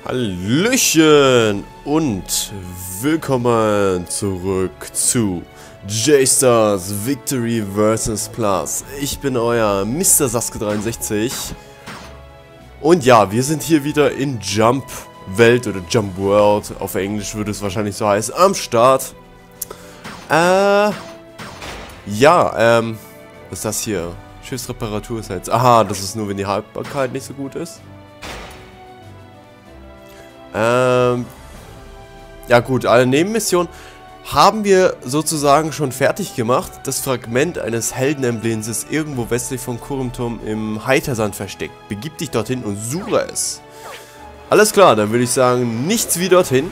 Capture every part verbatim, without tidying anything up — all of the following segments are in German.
Hallöchen und willkommen zurück zu J-Stars Victory versus. Plus. Ich bin euer Mister Sasuke dreiundsechzig und ja, wir sind hier wieder in Jump Welt oder Jump World, auf Englisch würde es wahrscheinlich so heißen, am Start. Äh, ja, ähm, was ist das hier? Schiffsreparatur ist jetzt, aha, das ist nur, wenn die Haltbarkeit nicht so gut ist. Ähm, ja gut, alle Nebenmissionen haben wir sozusagen schon fertig gemacht. Das Fragment eines Heldenemblems ist irgendwo westlich von Kurumturm im Heitersand versteckt. Begib dich dorthin und suche es. Alles klar, dann würde ich sagen, nichts wie dorthin.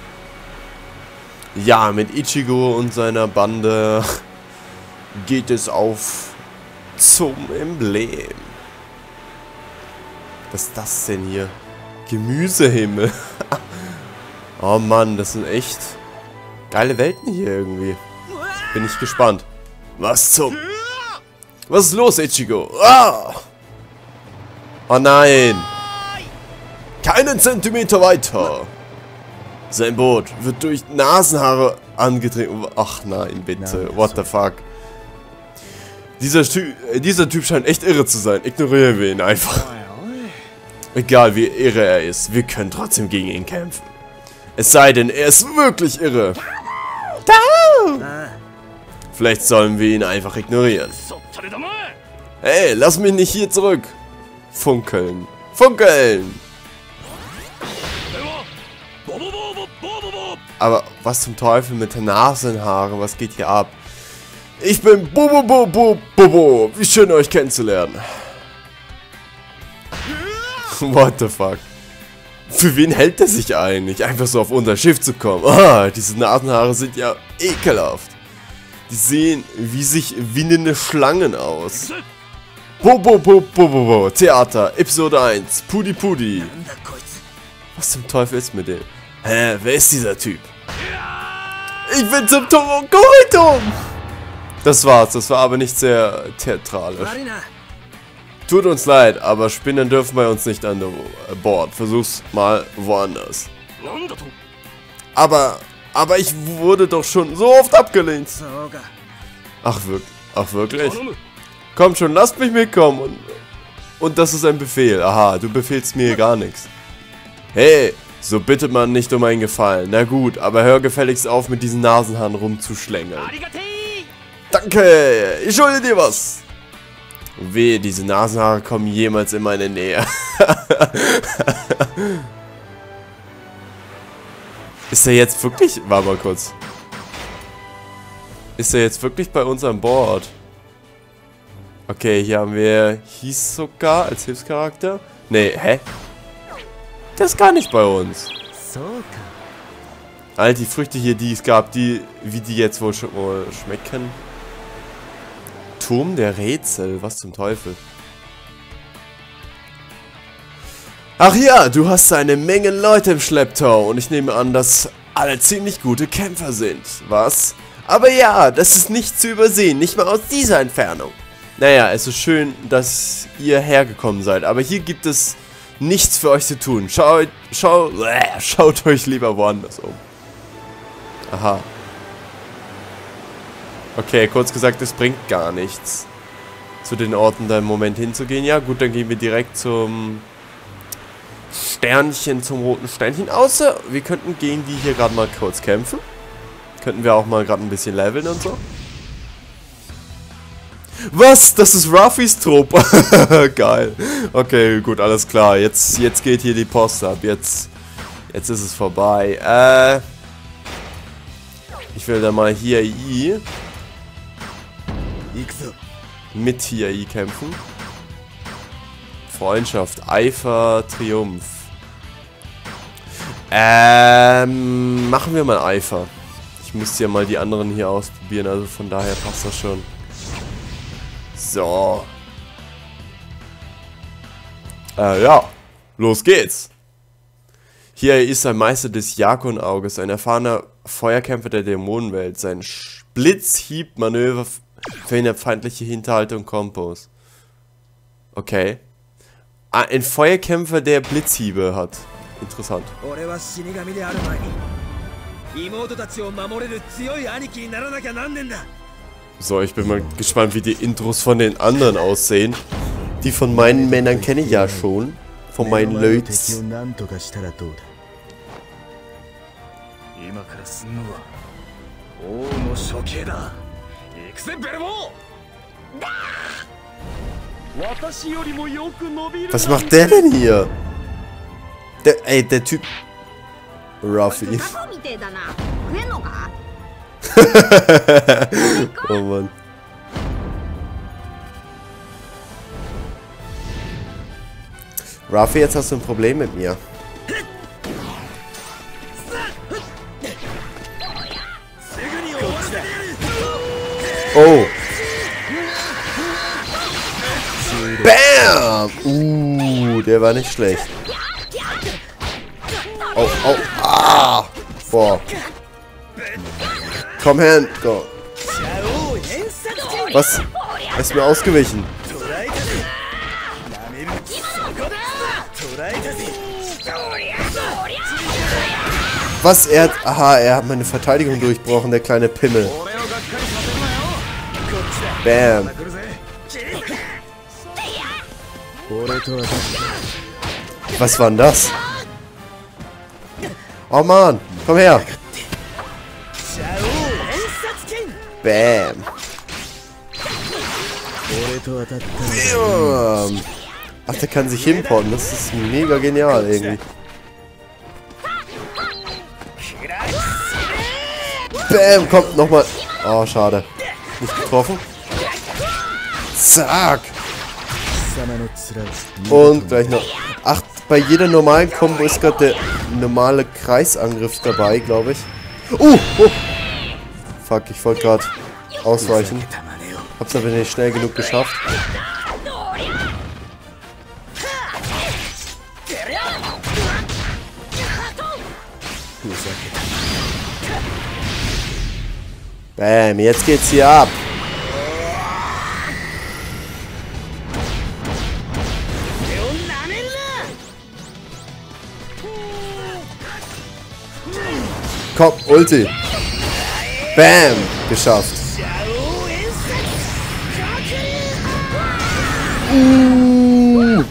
Ja, mit Ichigo und seiner Bande geht es auf zum Emblem. Was ist das denn hier? Gemüsehimmel. Oh Mann, das sind echt geile Welten hier irgendwie. Bin ich gespannt. Was zum... Was ist los, Ichigo? Ah! Oh nein! Keinen Zentimeter weiter! Sein Boot wird durch Nasenhaare angetrieben. Ach nein, bitte. What the fuck? Dieser, Ty dieser Typ scheint echt irre zu sein. Ignorieren wir ihn einfach. Egal wie irre er ist, wir können trotzdem gegen ihn kämpfen. Es sei denn, er ist wirklich irre. Vielleicht sollen wir ihn einfach ignorieren. Hey, lass mich nicht hier zurück. Funkeln. Funkeln! Aber was zum Teufel mit der Nasenhaare? Was geht hier ab? Ich bin Bobo Bobo Bobo. Wie schön euch kennenzulernen. What the fuck? Für wen hält er sich eigentlich? Einfach so auf unser Schiff zu kommen. Ah, diese Nasenhaare sind ja ekelhaft. Die sehen wie sich windende Schlangen aus. Bobo Bobo Bobo Theater, Episode eins. Pudi Pudi. Was zum Teufel ist mit dem? Hä, wer ist dieser Typ? Ich bin zum Torokoritum! Das war's, das war aber nicht sehr theatralisch. Tut uns leid, aber Spinnen dürfen bei uns nicht an Bord. Versuch's mal woanders. Aber, aber ich wurde doch schon so oft abgelehnt. Ach, wirklich? Ach, wirklich? Kommt schon, lasst mich mitkommen. Und, und das ist ein Befehl. Aha, du befehlst mir gar nichts. Hey, so bittet man nicht um einen Gefallen. Na gut, aber hör gefälligst auf, mit diesen Nasenhaaren rumzuschlängeln. Danke, ich schulde dir was. Wehe, diese Nasenhaare kommen jemals in meine Nähe. Ist er jetzt wirklich... Warte mal kurz. Ist er jetzt wirklich bei uns an Bord? Okay, hier haben wir Hisoka als Hilfscharakter. Nee, hä? Der ist gar nicht bei uns. All die Früchte hier, die es gab, die... Wie die jetzt wohl, sch wohl schmecken... Turm der Rätsel, was zum Teufel? Ach ja, du hast eine Menge Leute im Schlepptau und ich nehme an, dass alle ziemlich gute Kämpfer sind, was? Aber ja, das ist nicht zu übersehen, nicht mal aus dieser Entfernung. Naja, es ist schön, dass ihr hergekommen seid, aber hier gibt es nichts für euch zu tun. Schaut, schau, äh, schaut euch lieber woanders um. Aha. Okay, kurz gesagt, es bringt gar nichts, zu den Orten da im Moment hinzugehen. Ja gut, dann gehen wir direkt zum Sternchen, zum roten Sternchen. Außer, wir könnten gegen die hier gerade mal kurz kämpfen. Könnten wir auch mal gerade ein bisschen leveln und so. Was? Das ist Ruffys Truppe. Geil. Okay, gut, alles klar. Jetzt, jetzt geht hier die Post ab. Jetzt, jetzt ist es vorbei. Äh, ich will da mal hier I... mit T I kämpfen. Freundschaft, Eifer, Triumph. Ähm, machen wir mal Eifer. Ich müsste ja mal die anderen hier ausprobieren, also von daher passt das schon. So. Äh, ja. Los geht's. Hier ist ein Meister des Jakon-Auges, ein erfahrener Feuerkämpfer der Dämonenwelt. Sein Blitzhieb-Manöver verhindert feindliche Hinterhalte und Kombos. Okay. Ein Feuerkämpfer, der Blitzhiebe hat. interessant. So, ich bin mal gespannt, wie die Intros von den anderen aussehen. Die von meinen Männern kenne ich ja schon. Von meinen Leuten. Was macht der denn hier? Der, ey, der Typ. Ruffy. Oh Mann. Ruffy, jetzt hast du ein Problem mit mir. Oh. Bam! Uh, der war nicht schlecht. Oh, oh, ah! Boah. Komm her, go. Was? Er ist mir ausgewichen. Was? Er hat... Aha, er hat meine Verteidigung durchbrochen, der kleine Pimmel. Bam. Was war denn das? Oh Mann, komm her. Bam. Bam. Ach, der kann sich hinporten. Das ist mega genial irgendwie. Bam, kommt nochmal. Oh, schade. Nicht getroffen. Zack. Und gleich noch. Ach, bei jeder normalen Combo ist gerade der normale Kreisangriff dabei, glaube ich. Uh! Oh. Fuck, ich wollte gerade ausweichen. Hab's aber nicht schnell genug geschafft. Bam, jetzt geht's hier ab. Komm, Ulti. Bam, geschafft. Uh.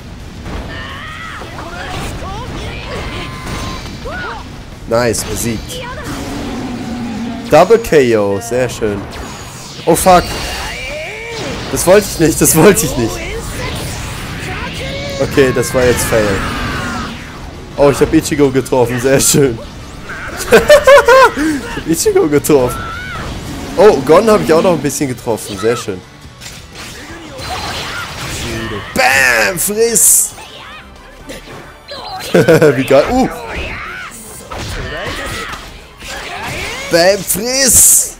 Nice, besiegt. Double K O, sehr schön. Oh fuck. Das wollte ich nicht, das wollte ich nicht. Okay, das war jetzt Fail. Oh, ich habe Ichigo getroffen, sehr schön. Ich hab Ichigo getroffen. Oh, Gon habe ich auch noch ein bisschen getroffen, sehr schön. Bam, friss. Wie geil. Uh. Bam, friss!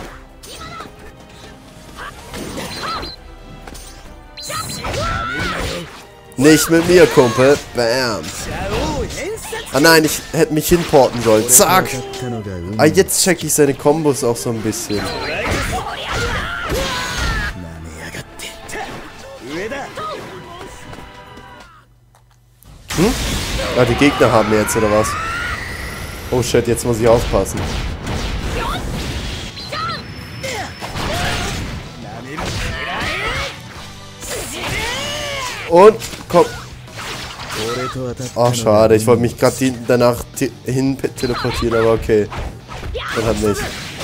Nicht mit mir, Kumpel. Bam. Ah nein, ich hätte mich hinporten sollen. Zack! Ah, jetzt check ich seine Kombos auch so ein bisschen. Hm? Ah, die Gegner haben jetzt, oder was? Oh shit, jetzt muss ich aufpassen. Und, komm. Oh, schade. Ich wollte mich gerade danach hin teleportieren, aber okay. Dann halt nicht.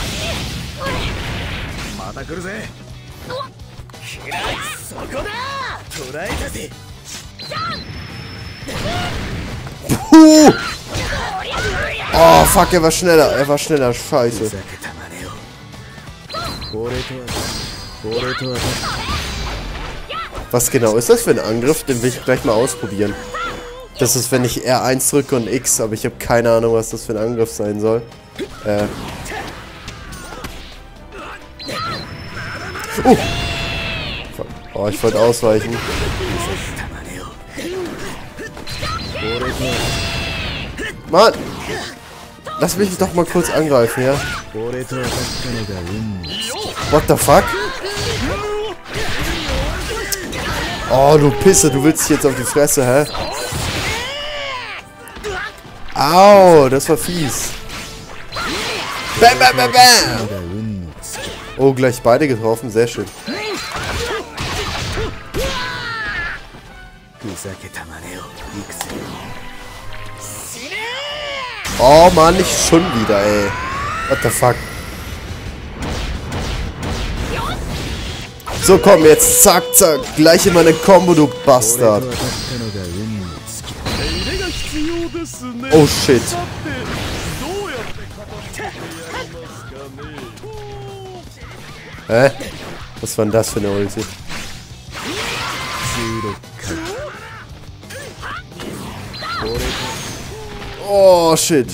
Puh. Oh, fuck, er war schneller. Er war schneller. Scheiße. Was genau ist das für ein Angriff? Den will ich gleich mal ausprobieren. Das ist, wenn ich R eins drücke und X, aber ich habe keine Ahnung, was das für ein Angriff sein soll. Äh. Uh. Oh, ich wollte ausweichen. Mann! Lass mich doch mal kurz angreifen, ja? What the fuck? Oh, du Pisse, du willst dich jetzt auf die Fresse, hä? Au, das war fies. Bam, bam, bam, bam. Oh, gleich beide getroffen. Sehr schön. Oh Mann, nicht schon wieder, ey. What the fuck? So, komm, jetzt zack, zack. Gleich in meine Combo, du Bastard. Oh shit. Hä? Was war denn das für eine Ulti? Oh shit.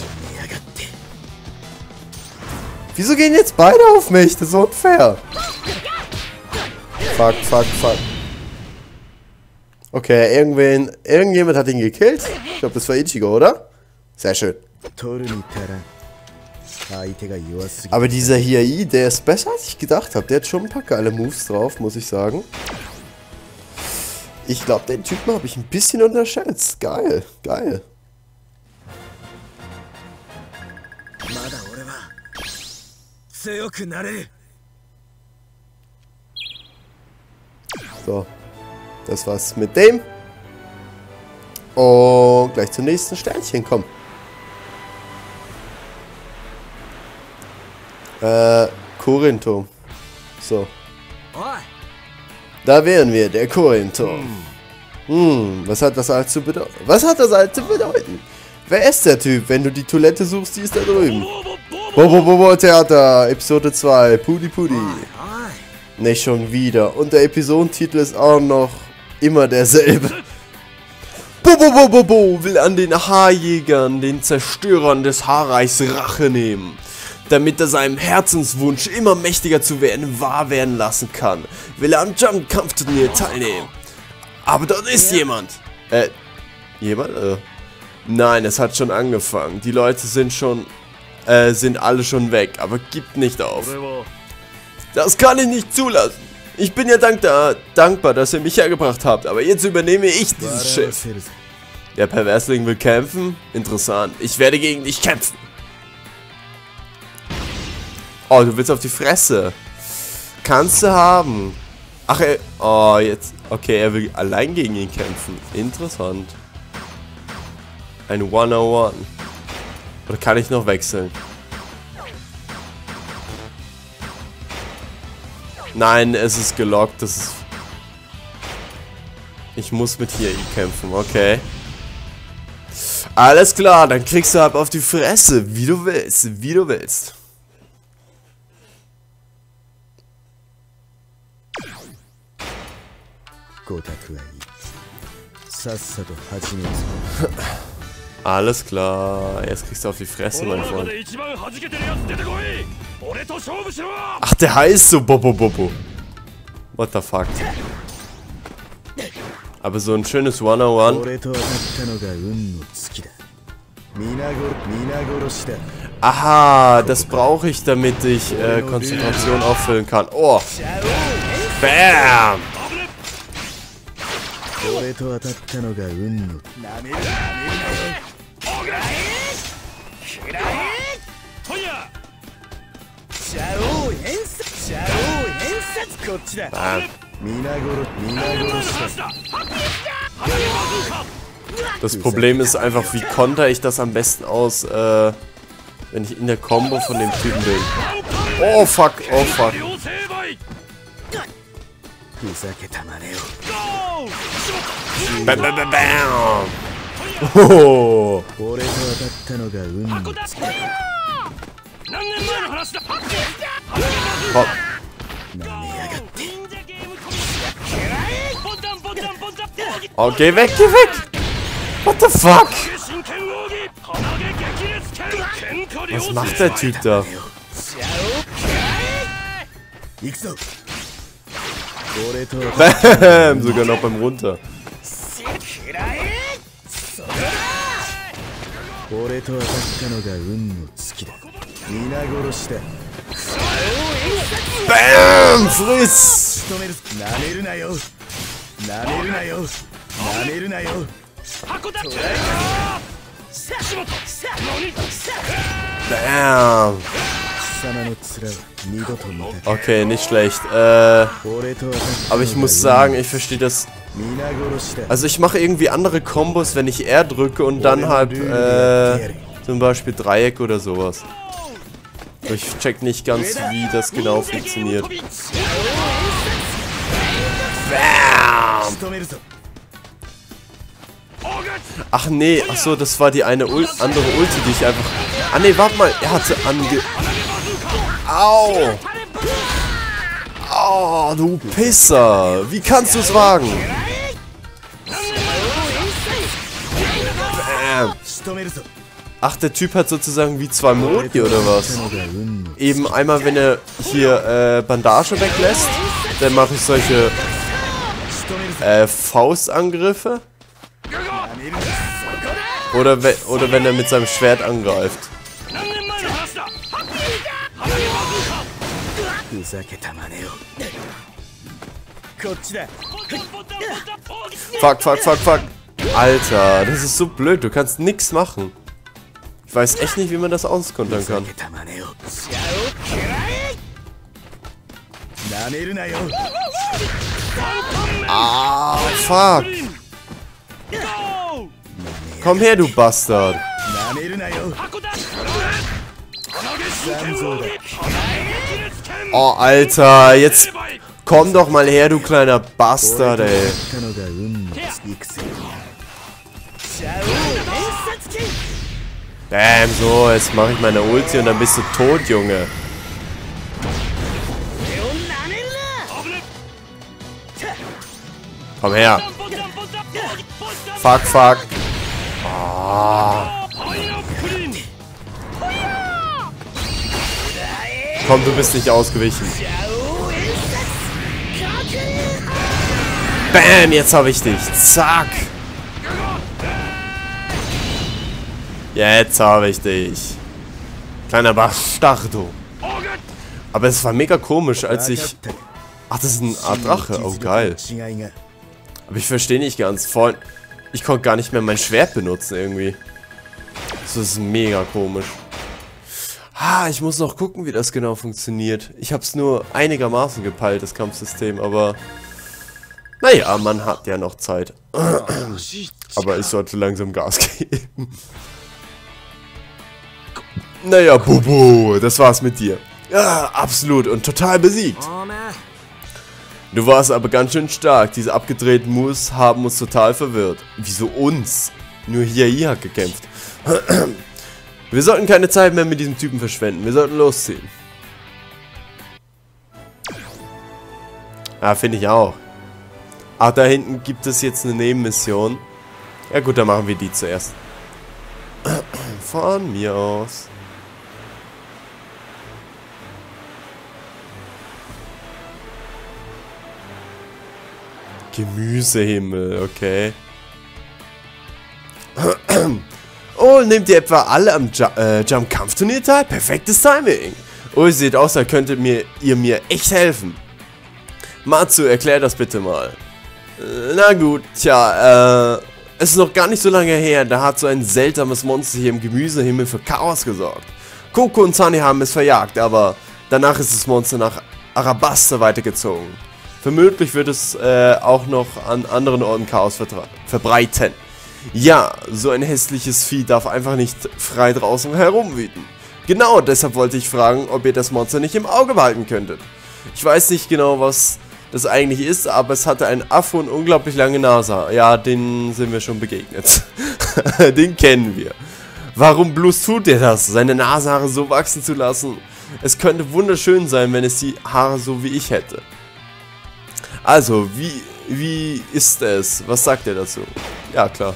Wieso gehen jetzt beide auf mich? Das ist unfair. Fuck, fuck, fuck. Okay, irgendwen, irgendjemand hat ihn gekillt. Ich glaube, das war Ichigo, oder? Sehr schön. Aber dieser Hiei, der ist besser, als ich gedacht habe. Der hat schon ein paar geile Moves drauf, muss ich sagen. Ich glaube, den Typen habe ich ein bisschen unterschätzt. Geil, geil. So, das war's mit dem. Und gleich zum nächsten Sternchen kommen. Äh, Korintho. So. Da wären wir, der Korintho. Hm, was hat das alles zu bedeuten? Was hat das alles zu bedeuten? Wer ist der Typ? Wenn du die Toilette suchst, die ist da drüben. Bobo Bobo Theater, Episode zwei, Pudi Pudi. Nicht schon wieder. Und der Episodentitel ist auch noch immer derselbe. Bobo Bobo Bobo will an den Haarjägern, den Zerstörern des Haarreichs Rache nehmen. Damit er seinem Herzenswunsch, immer mächtiger zu werden, wahr werden lassen kann, will er am Jump-Kampfturnier teilnehmen. Aber dort ist jemand. Äh, jemand? Äh, nein, es hat schon angefangen. Die Leute sind schon, äh, sind alle schon weg, aber gibt nicht auf. Das kann ich nicht zulassen. Ich bin ja dank da, dankbar, dass ihr mich hergebracht habt, aber jetzt übernehme ich dieses Schiff. Der Perversling will kämpfen? Interessant. Ich werde gegen dich kämpfen. Oh, du willst auf die Fresse. Kannst du haben. Ach, er... Oh, jetzt... Okay, er will allein gegen ihn kämpfen. Interessant. Ein one-on-one. Oder kann ich noch wechseln? Nein, es ist gelockt. Das ist... Ich muss mit hier kämpfen, okay. Alles klar, dann kriegst du halt auf die Fresse. Wie du willst, wie du willst. Alles klar, jetzt kriegst du auf die Fresse, mein Freund. Ach, der heißt so Bobo Bobo. What the fuck? Aber so ein schönes one-on-one. Aha, das brauche ich, damit ich äh, Konzentration auffüllen kann. Oh! Bam! Bam. Das Problem ist einfach, wie konter ich das am besten aus, äh, wenn ich in der Combo von dem Typen bin. Oh fuck, oh fuck. Bam, bam, bam, bam. Oh. Oh. Oh, geh weg, geh weg! What the fuck? Was macht der Typ da? Bam! Sogar noch beim Runter. Bam! Friss! Bam. Okay, nicht schlecht. Äh, aber ich muss sagen, ich verstehe das. Also ich mache irgendwie andere Kombos, wenn ich R drücke und dann halt äh, zum Beispiel Dreieck oder sowas. Ich check nicht ganz, wie das genau funktioniert. Bam. Ach nee, ach so, das war die eine Ul andere Ulti, die ich einfach... Ah nee, warte mal, er hatte ange... Au! Oh, du Pisser! Wie kannst du es wagen? Bam. Ach, der Typ hat sozusagen wie zwei Modi oder was? Eben einmal, wenn er hier äh, Bandage weglässt, dann mache ich solche äh, Faustangriffe. Oder, we oder wenn er mit seinem Schwert angreift. Fuck, fuck, fuck, fuck. Alter, das ist so blöd. Du kannst nichts machen. Ich weiß echt nicht, wie man das auskontern kann. Ah, fuck. Komm her, du Bastard. Oh, Alter, jetzt komm doch mal her, du kleiner Bastard, ey. Bam, so, jetzt mache ich meine Ulti und dann bist du tot, Junge. Komm her. Fuck, fuck. Oh. Komm, du bist nicht ausgewichen. Bam, jetzt habe ich dich. Zack. Jetzt habe ich dich. Kleiner Bastardo. Aber es war mega komisch, als ich... Ach, das ist eine Art Drache. Oh, geil. Aber ich verstehe nicht ganz. Vorhin... Ich konnte gar nicht mehr mein Schwert benutzen irgendwie. Das ist mega komisch. Ah, ich muss noch gucken, wie das genau funktioniert. Ich habe es nur einigermaßen gepeilt, das Kampfsystem, aber... Naja, man hat ja noch Zeit. Aber ich sollte langsam Gas geben. Naja, Bubu, das war's mit dir. Ja, absolut und total besiegt. Du warst aber ganz schön stark. Diese abgedrehten Moves haben uns total verwirrt. Wieso uns? Nur Hiai hat gekämpft. Wir sollten keine Zeit mehr mit diesem Typen verschwenden. Wir sollten losziehen. Ja, finde ich auch. Ach, da hinten gibt es jetzt eine Nebenmission. Ja gut, dann machen wir die zuerst. Von mir aus. Gemüsehimmel, okay. Oh, nehmt ihr etwa alle am Ju äh, Jump-Kampfturnier teil? Perfektes Timing. Oh, ihr seht aus, da könntet mir, ihr mir echt helfen. Matsu, erklär das bitte mal. Äh, na gut, tja, äh, es ist noch gar nicht so lange her, da hat so ein seltsames Monster hier im Gemüsehimmel für Chaos gesorgt. Koko und Sunny haben es verjagt, aber danach ist das Monster nach Arabasta weitergezogen. Vermutlich wird es äh, auch noch an anderen Orten Chaos verbreiten. Ja, so ein hässliches Vieh darf einfach nicht frei draußen herumwüten. Genau, deshalb wollte ich fragen, ob ihr das Monster nicht im Auge behalten könntet. Ich weiß nicht genau, was das eigentlich ist, aber es hatte einen Affe und unglaublich lange Nase. Ja, den sind wir schon begegnet. Den kennen wir. Warum bloß tut er das, seine Nasenhaare so wachsen zu lassen? Es könnte wunderschön sein, wenn es die Haare so wie ich hätte. Also, wie, wie ist es? Was sagt er dazu? Ja, klar.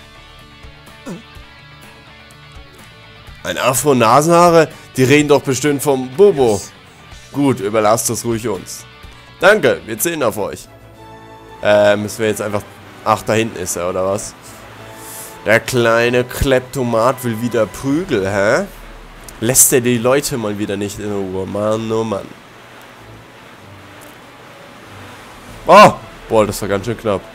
Ein Afro und Nasenhaare? Die reden doch bestimmt vom Bobo. Gut, überlasst das ruhig uns. Danke, wir zählen auf euch. Äh, müssen wir jetzt einfach... Ach, da hinten ist er, oder was? Der kleine Kleptomat will wieder Prügel, hä? Lässt er die Leute mal wieder nicht in Ruhe. Mann, oh Mann. Oh! Boah, das war ganz schön knapp.